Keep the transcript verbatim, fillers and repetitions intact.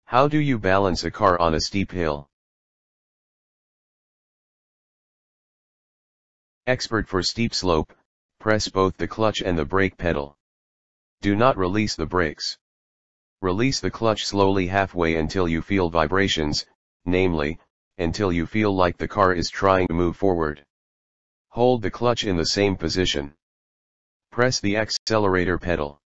How do you balance a car on a steep hill? Expert for steep slope, press both the clutch and the brake pedal. Do not release the brakes. Release the clutch slowly halfway until you feel vibrations, namely, until you feel like the car is trying to move forward. Hold the clutch in the same position. Press the accelerator pedal.